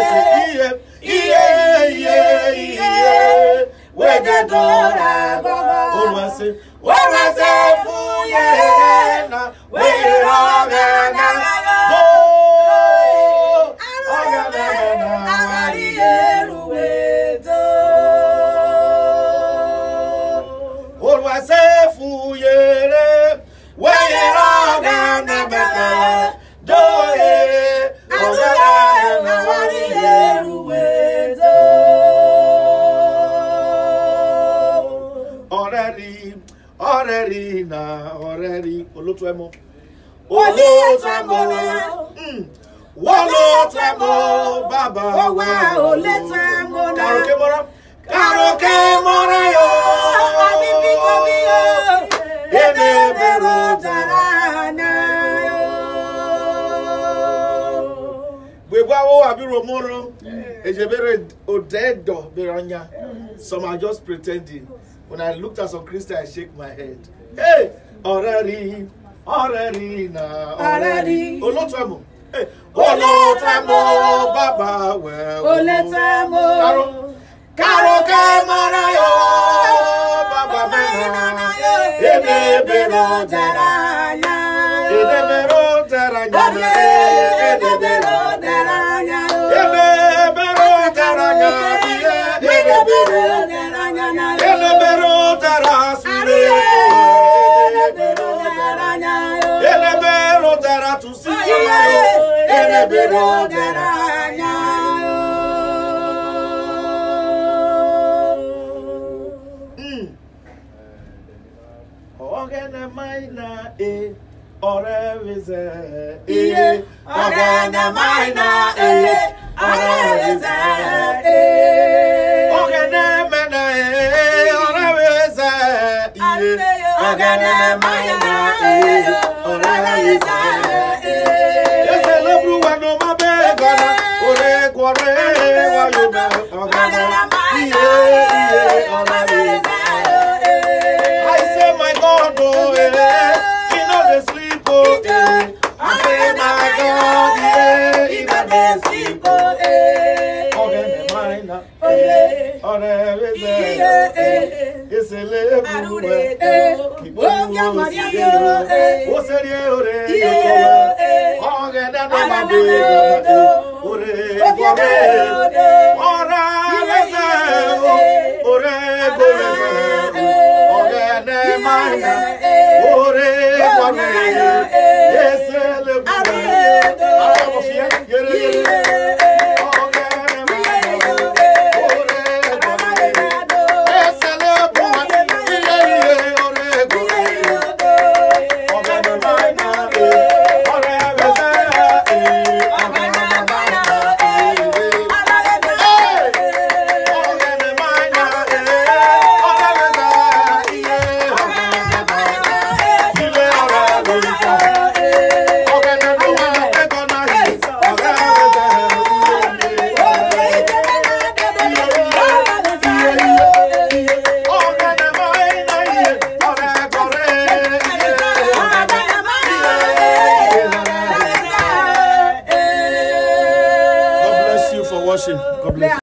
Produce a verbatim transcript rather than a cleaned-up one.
yeah, yeah, yeah, yeah. Where the door I go, oh, I say, where I say, for yeah, where I go, oh, I say, for yeah, where I go, already, already now, already. Olotuemo, Olotuemo, Olotuemo, Baba, Olotuemo, Karoke mora, Karoke mora yo, Ede bero jarana yo. Wewawo abiro moro, ejebere odedo beranya. Some are just pretending. When I looked at some Christians, I shake my head. Hey, already, already now, already. Olotuemo, hey, Olotuemo, Baba, well, Olotuemo, Karo, Karo, Kamarayo, Baba, Mena, Ede bero jaranya, Ede bero jaranya, Ede bero jaranya, Ede bero jaranya, Ede bero jaranya. Elebero tarasure, elebero taratusi, elebero taranya. Ogene maina e, orevise e, ogene maina e, orevise e, ogene mena e. Ogene maina e, orevise e. Ese lebru wano mabegana, ore kwore wayoba. Ogene maina e, orevise e. I say my God, oh eh, he no dey sleep oh eh. I say my God, yeah, he no dey sleep oh eh. Ogene maina e, orevise e. Ese lebru wano. God bless.